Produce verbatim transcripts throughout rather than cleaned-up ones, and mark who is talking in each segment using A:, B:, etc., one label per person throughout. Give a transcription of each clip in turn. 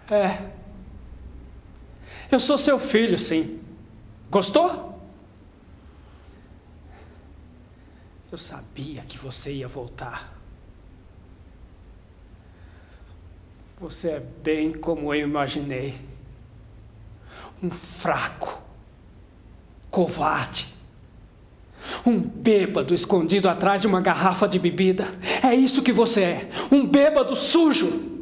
A: É. Eu sou seu filho, sim. Gostou? Eu sabia que você ia voltar. Você é bem como eu imaginei. Um fraco, covarde, um bêbado escondido atrás de uma garrafa de bebida. É isso que você é, um bêbado sujo.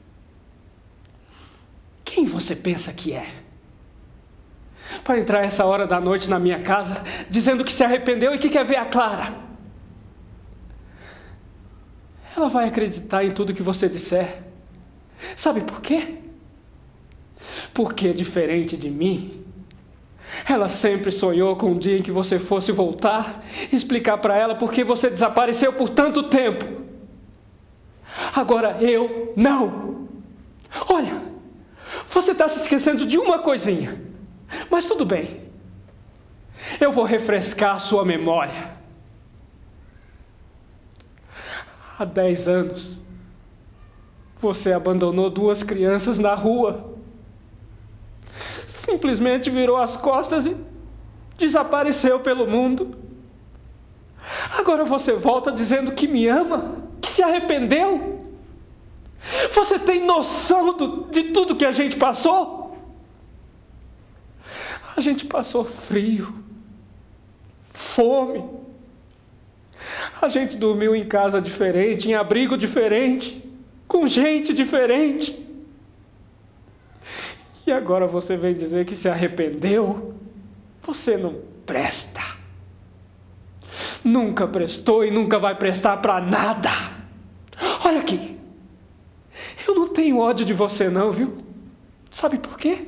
A: Quem você pensa que é? Para entrar essa hora da noite na minha casa, dizendo que se arrependeu e que quer ver a Clara. Ela vai acreditar em tudo que você disser. Sabe por quê? Porque, diferente de mim, ela sempre sonhou com um dia em que você fosse voltar e explicar para ela por que você desapareceu por tanto tempo. Agora eu não. Olha, você está se esquecendo de uma coisinha, mas tudo bem. Eu vou refrescar a sua memória. Há dez anos, você abandonou duas crianças na rua. Simplesmente virou as costas e desapareceu pelo mundo. Agora você volta dizendo que me ama, que se arrependeu. Você tem noção do, de tudo que a gente passou? A gente passou frio, fome. A gente dormiu em casa diferente, em abrigo diferente, com gente diferente. E agora você vem dizer que se arrependeu? Você não presta. Nunca prestou e nunca vai prestar para nada. Olha aqui. Eu não tenho ódio de você não, viu? Sabe por quê?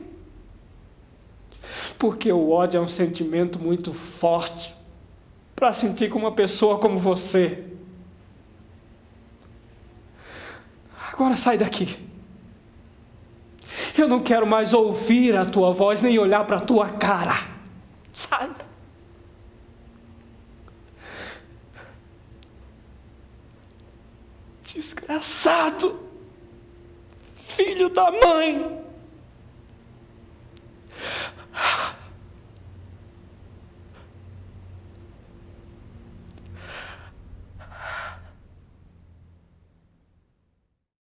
A: Porque o ódio é um sentimento muito forte para sentir com uma pessoa como você. Agora sai daqui. Eu não quero mais ouvir a tua voz, nem olhar para a tua cara. Sai. Desgraçado. Filho da mãe.